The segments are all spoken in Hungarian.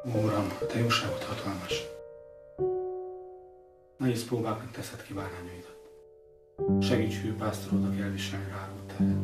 Uram, te jóságot hatalmas. Nehéz próbáknak teszed ki bárányaidat. Segíts hű pásztorodnak elviselni rárult terhet.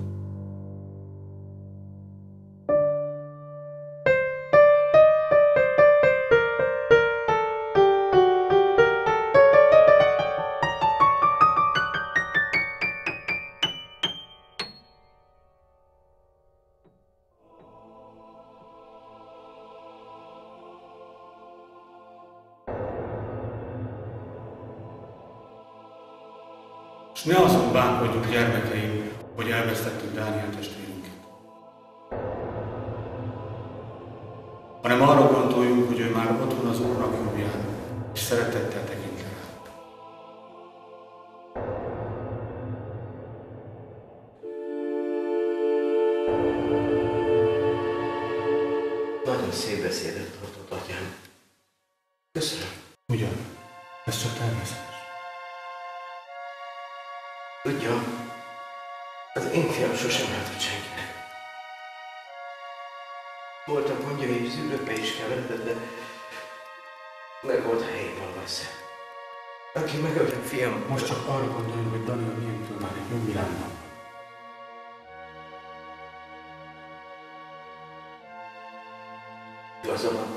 És ne azon bánkodjunk, gyermekeim, hogy elvesztettük Dániel testvérünket, hanem arra gondoljunk, hogy ő már ott van az Úrnak jobbján, és szeretettel tekint le ránk. Nagyon szép beszédet tartott, atyám. Köszönöm. Ugyan, ez csak természetes. Tudja, az én fiam sosem látott senkinek. Voltak gondjai, és zűrökbe is keveredett, de meg volt helyén való esze. Aki megölte fiam... Most csak arra gondoljunk, hogy Daniel miéntől már egy jobb világban. Igaza van.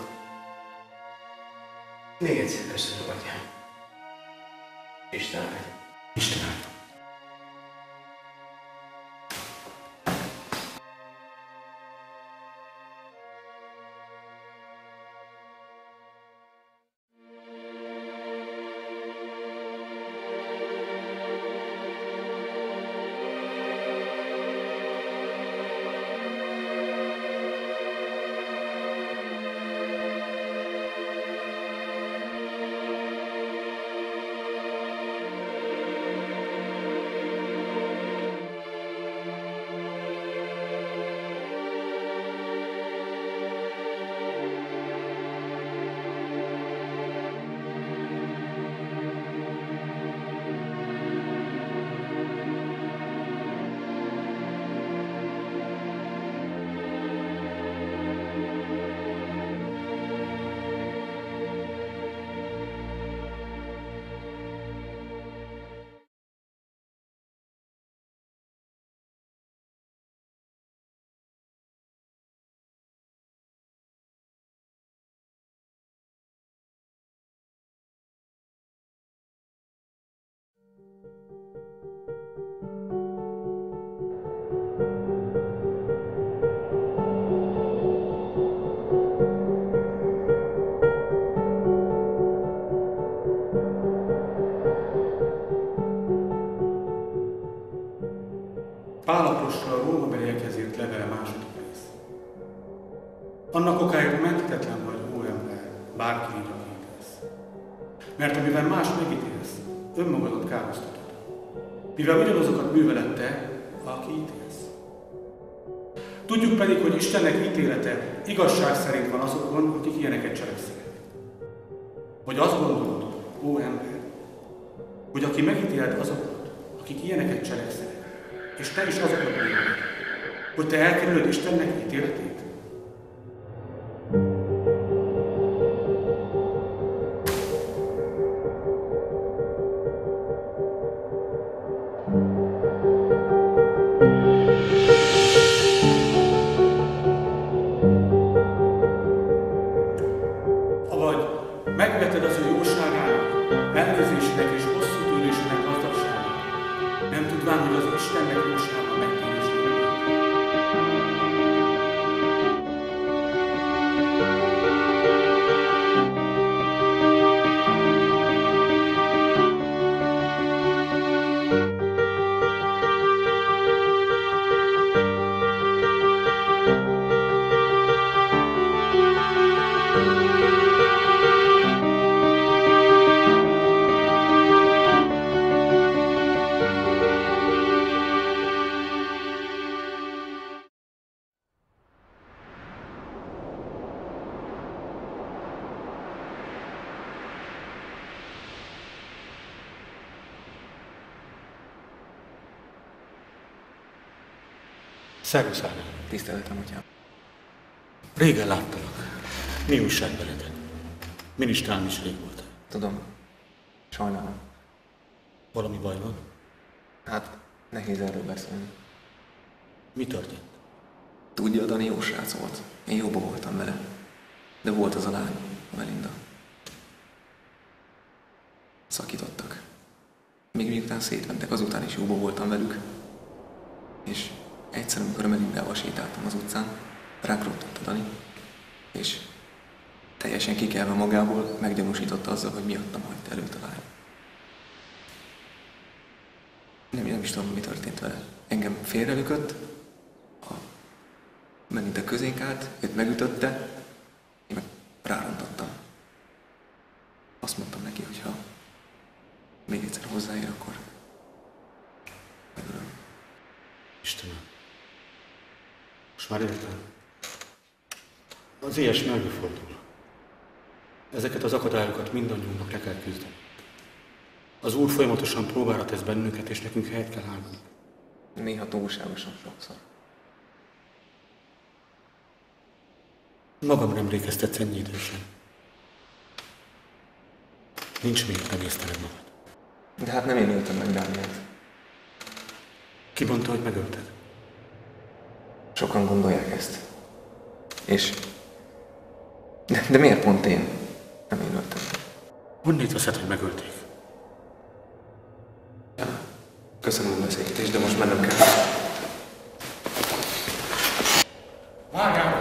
Még egyszer köszönöm, atyám. Isten áldja. Isten áldja. Pál apostol a Rómabeliekhez írt levele második rész. Annak okáért menthetetlen vagy, ó ember, bárki így, aki ítélsz. Mert amivel más megítélsz, önmagadat károsztatod. Mivel ugyanazokat műveled te, aki ítélsz. Tudjuk pedig, hogy Istennek ítélete igazság szerint van azokon, akik ilyeneket cselekszenek. Vagy azt gondolod, ó ember, hogy aki megítélt azokat, akik ilyeneket cselekszenek, és te is azoknak mondod, hogy te elkerülöd Istennek ítéletét? Avagy megveted az ő jóságának, elnézésének és hosszú tűrésének gazdagságát, nem tudván, hogy az Istennek jósága megtérését. Szervusz, Ági. Tiszteletem, atyám. Régen láttalak. Mi újság veled? Minisztrán is rég voltál. Tudom. Sajnálom. Valami baj van? Hát, nehéz erről beszélni. Mi történt? Tudja, Dani jó srác volt. Én jóba voltam vele. De volt az a lány, a Melinda. Szakítottak. Még miután szétmentek, azután is jóba voltam velük. És egyszer, amikor a Melindával sétáltam az utcán, rákrontott a Dani, és teljesen kikelve magából meggyanúsította azzal, hogy miattam hagyta előtt a lány. Nem is tudom, mi történt vele. Engem félrelökött, a Melinda közénk állt, őt megütötte, én meg rárontottam. Azt mondtam neki, hogy ha még egyszer hozzáér, akkor megölöm. Istenem, most már értem. Az ilyesmi előfordul. Ezeket az akadályokat mindannyiunknak le kell küzdeni. Az Úr folyamatosan próbára tesz bennünket, és nekünk helyet kell állnunk. Néha túlságosan sokszor. Magam nem emlékeztetsz ennyi idősen. Nincs miért nem észteled magad. De hát nem én öltem meg Dánielt. Ki mondta, hogy megölted? Sokan gondolják ezt. És... De miért pont én? Nem én öltem meg. Honnét veszed, hogy megölték? Ja, köszönöm a beszélgetést, de most mennem kell. Várjál!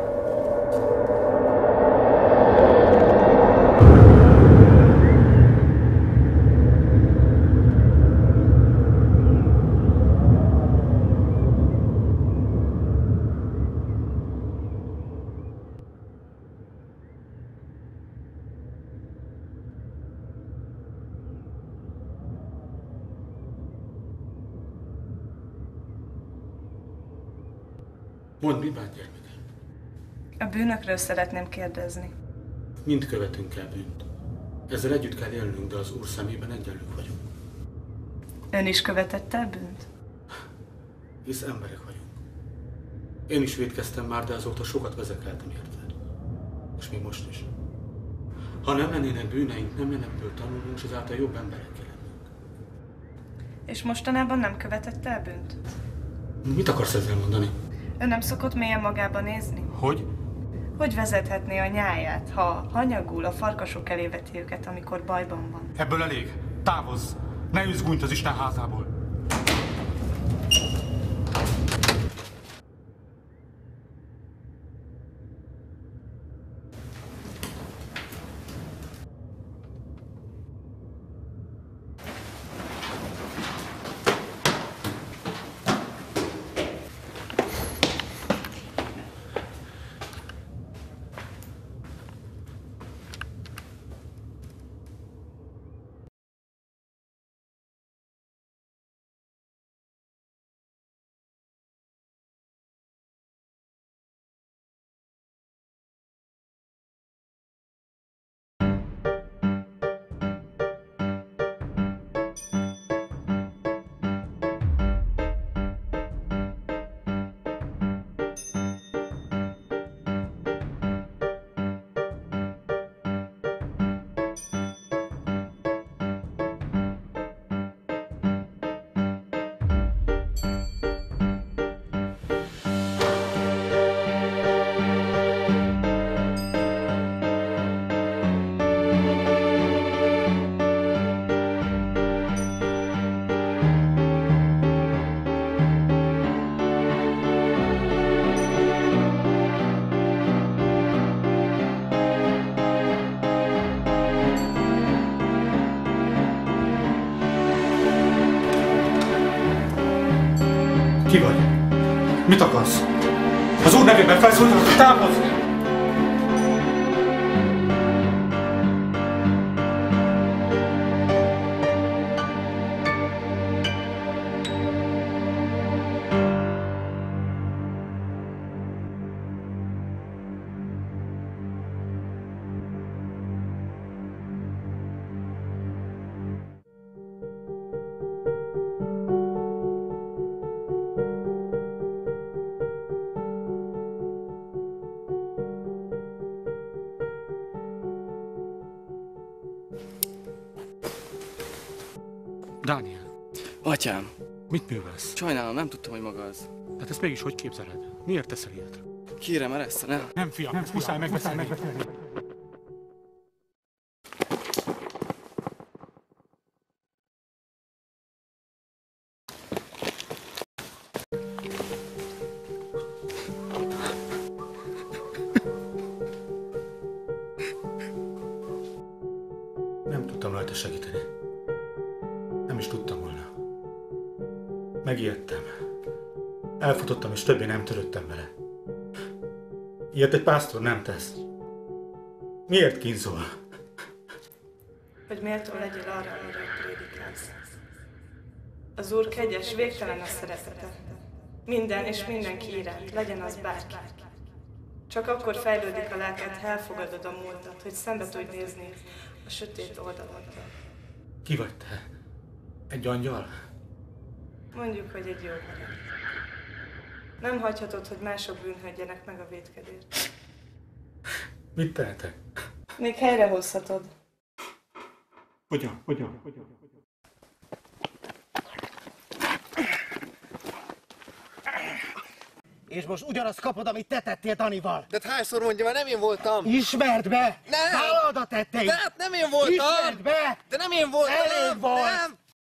Mondd, mi bánt, gyermekem? A bűnökről szeretném kérdezni. Mind követünk el bűnt. Ezzel együtt kell élnünk, de az Úr szemében egyenlők vagyunk. Ön is követett el bűnt? Hisz emberek vagyunk. Én is vétkeztem már, de azóta sokat vezekeltem érted. És még most is. Ha nem lennének bűneink, nem lenne ebből tanulnunk, és ezáltal jobb emberek lennénk. És mostanában nem követett el bűnt? Mit akarsz ezzel mondani? Ön nem szokott mélyen magába nézni? Hogy? Hogy vezethetné a nyáját, ha hanyagul a farkasok elé veti őket, amikor bajban van? Ebből elég. Távozz! Ne üzz gúnyt az Isten házából! Ki vagy? Mit akarsz? Az Úr nevében felszólítanak, hogy távozz! Dániel, Atyám, mit művelsz? sajnálom, nem tudtam, hogy maga az. Hát ezt mégis hogy képzeled? Miért teszel ilyet? Kérem, eresszel, Nem, fiam, nem, muszáj megbeszélni. Nem tudtam rajta segíteni. Nem is tudtam volna. Megijedtem. Elfutottam, és többé nem törődtem vele. Ilyet egy pásztor nem tesz. Miért kínzol? Hogy méltó legyél arra, amiről prédikálsz. Az Úr kegyes, végtelen a szeretete. Minden és mindenki iránt, legyen az bárki. Csak akkor fejlődik a lelked, ha elfogadod a múltat, hogy szembe tudj nézni a sötét oldaloddal. Ki vagy te? Egy angyal? Mondjuk, hogy egy jó barát. Nem hagyhatod, hogy mások bűnhődjenek meg a vétkedért. Mit tehetek? Még helyrehozhatod. Hogyan? És most ugyanazt kapod, amit te tettél Danival. De hányszor mondja, mert nem én voltam. Ismerd be! Nem! Vállald a tetteid! De hát nem én voltam! Ismerd be! De nem én voltam! Elég volt! Nem!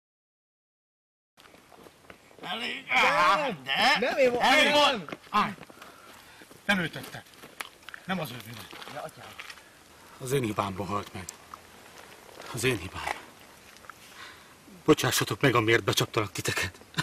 Elég! De! Nem én voltam! Elég Nem. volt! Állj! Nem ő tette. Nem az ő bűne. Ja, atyám. Az én hibámból halt meg. Az én hibám. Bocsássatok meg, amiért becsaptalak titeket.